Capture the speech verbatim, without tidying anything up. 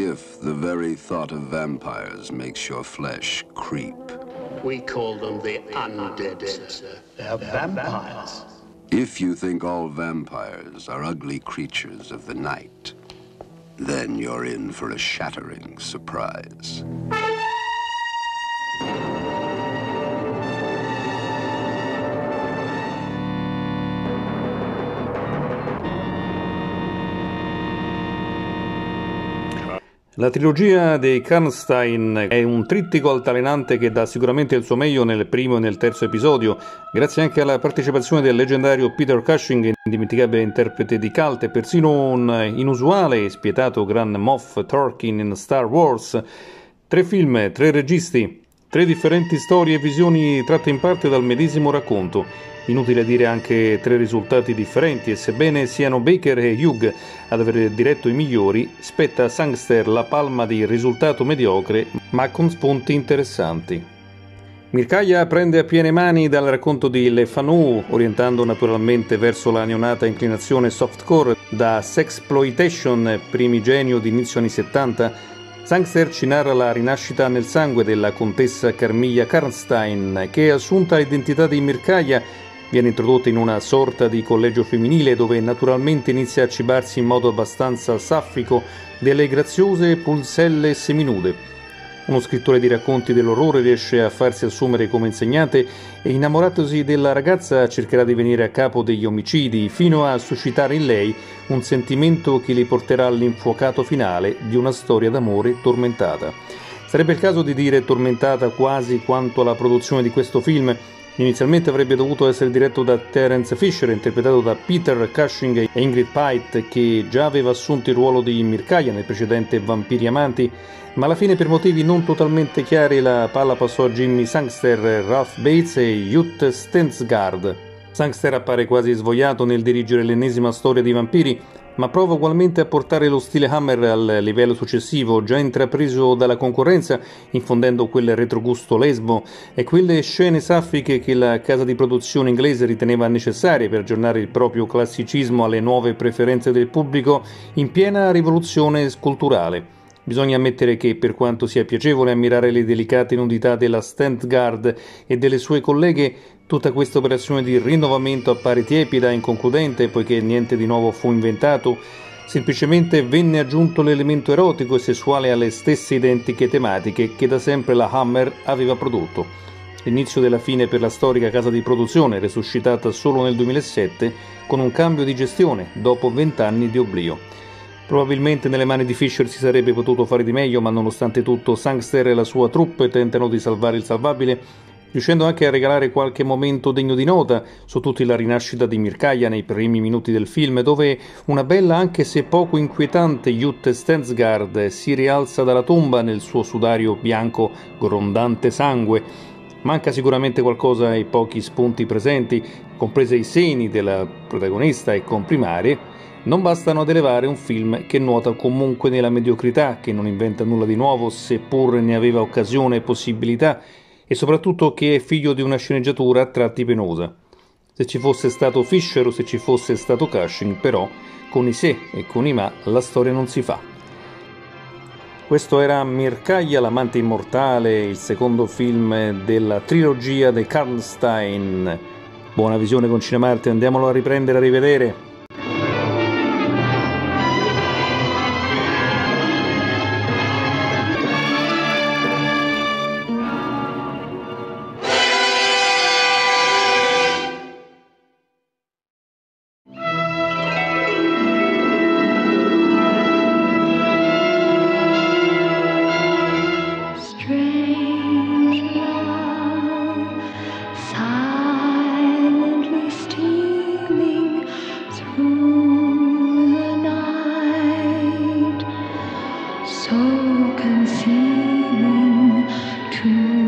if the very thought of vampires makes your flesh creep. We call them the undead, sir. They're vampires. If you think all vampires are ugly creatures of the night, then you're in for a shattering surprise. La trilogia dei Karnstein è un trittico altalenante che dà sicuramente il suo meglio nel primo e nel terzo episodio, grazie anche alla partecipazione del leggendario Peter Cushing, indimenticabile interprete di Cult, e persino un inusuale e spietato Grand Moff Tarkin in Star Wars. Tre film, tre registi, tre differenti storie e visioni tratte in parte dal medesimo racconto. Inutile dire anche tre risultati differenti, e sebbene siano Baker e Hugh ad aver diretto i migliori, spetta a Sangster la palma di risultato mediocre, ma con spunti interessanti. Mircaya prende a piene mani dal racconto di Le Fanu, orientando naturalmente verso la neonata inclinazione softcore da sexploitation primigenio di inizio anni settanta. Sangster ci narra la rinascita nel sangue della contessa Carmilla Karnstein, che, assunta l'identità di Mircaya, viene introdotta in una sorta di collegio femminile dove naturalmente inizia a cibarsi in modo abbastanza saffico delle graziose pulselle seminude. Uno scrittore di racconti dell'orrore riesce a farsi assumere come insegnante e, innamoratosi della ragazza, cercherà di venire a capo degli omicidi fino a suscitare in lei un sentimento che li porterà all'infuocato finale di una storia d'amore tormentata. Sarebbe il caso di dire tormentata quasi quanto la produzione di questo film. Inizialmente avrebbe dovuto essere diretto da Terence Fisher, interpretato da Peter Cushing e Ingrid Pitt, che già aveva assunto il ruolo di Mircaya nel precedente Vampiri Amanti, ma alla fine, per motivi non totalmente chiari, la palla passò a Jimmy Sangster, Ralph Bates e Jut Stensgaard. Sangster appare quasi svogliato nel dirigere l'ennesima storia di vampiri, ma prova ugualmente a portare lo stile Hammer al livello successivo, già intrapreso dalla concorrenza, infondendo quel retrogusto lesbo e quelle scene saffiche che la casa di produzione inglese riteneva necessarie per aggiornare il proprio classicismo alle nuove preferenze del pubblico in piena rivoluzione culturale. Bisogna ammettere che, per quanto sia piacevole ammirare le delicate nudità della Stensgaard e delle sue colleghe, tutta questa operazione di rinnovamento appare tiepida e inconcludente, poiché niente di nuovo fu inventato, semplicemente venne aggiunto l'elemento erotico e sessuale alle stesse identiche tematiche che da sempre la Hammer aveva prodotto. L'inizio della fine per la storica casa di produzione, resuscitata solo nel duemilasette con un cambio di gestione dopo vent'anni di oblio. Probabilmente nelle mani di Fisher si sarebbe potuto fare di meglio, ma nonostante tutto Sangster e la sua troupe tentano di salvare il salvabile, riuscendo anche a regalare qualche momento degno di nota, su tutti la rinascita di Mircaya nei primi minuti del film, dove una bella anche se poco inquietante Jut Stensgaard si rialza dalla tomba nel suo sudario bianco grondante sangue. Manca sicuramente qualcosa ai pochi spunti presenti, compresi i seni della protagonista e comprimarie, non bastano ad elevare un film che nuota comunque nella mediocrità, che non inventa nulla di nuovo seppur ne aveva occasione e possibilità, e soprattutto che è figlio di una sceneggiatura a tratti penosa. Se ci fosse stato Fisher o se ci fosse stato Cushing, però, con i se e con i ma, la storia non si fa. Questo era Mircaya, l'amante immortale, il secondo film della trilogia dei Karnstein. Buona visione con Cinemarte, andiamolo a riprendere e a rivedere. So concealing to